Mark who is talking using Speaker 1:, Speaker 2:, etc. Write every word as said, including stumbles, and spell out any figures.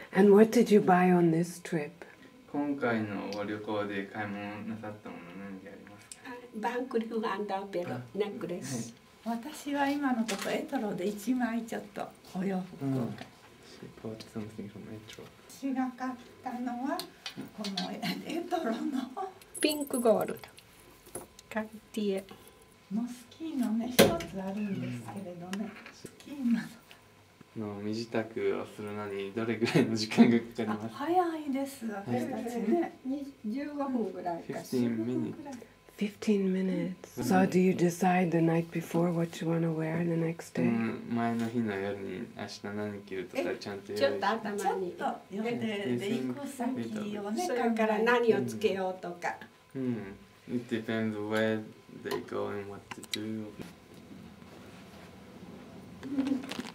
Speaker 1: And what did you buy on this trip?
Speaker 2: 今回のご旅行で買い物なさったもの何かありますか？
Speaker 3: バンクリフ・アンダーベロネックレス。
Speaker 4: 私は今のところエトロで一枚ちょっとお洋服を買い、
Speaker 2: She bought something from Metro.
Speaker 4: 私が買ったのはこのエトロの
Speaker 3: ピンクゴールド。カルティエ。
Speaker 4: モスキーのね一つあるんですけれどね、スキーなの
Speaker 2: の身支度をするのにどれぐらいの時間がかかり
Speaker 4: あ
Speaker 2: ますか？
Speaker 4: 早いです私たちね。
Speaker 3: じゅうごふんぐらいかしら。
Speaker 2: fifteen minutes.
Speaker 1: Fifteen minutes. So do you decide the night before what you want to wear the next
Speaker 2: う
Speaker 1: day?
Speaker 2: ん前の日の夜に明日何着るとかちゃんと
Speaker 3: ちょっと
Speaker 4: ちょ
Speaker 3: 頭に。
Speaker 4: っと予定で行く先をね
Speaker 3: それから何をつけようとか。
Speaker 2: うん。It depends where they go and what to do.